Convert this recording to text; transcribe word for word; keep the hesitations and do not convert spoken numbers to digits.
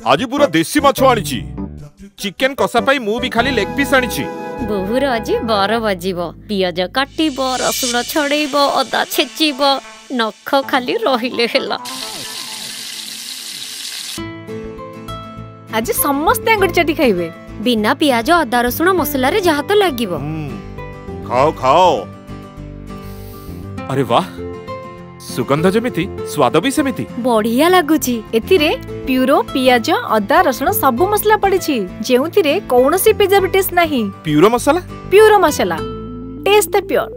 आज पूरा देसी माछ आनी चिकेन कषा पाई मु भी खाली लेग पीस आनी बोहूर आज बर बजिब पियाज काटिब रसुण छड़ेब अदा छेचिब नख खाली रहिले हेला। आज समस्ते अंगुठी चाटी खाइबे बिना पियाज अदा रसुण मसला रे जहा तो लागिब। खाओ खाओ। अरे वाह सुगंध जमिति स्वाद भी सेमिति बढ़िया लागुची। एथिरे प्यूरो पियाज अदा रसुण सब मसला पड़िछि जेउथिरे कोनोसी प्रिजर्वेटिव्स नाही। प्यूरो मसाला प्यूरो मसाला टेस्ट प्योर।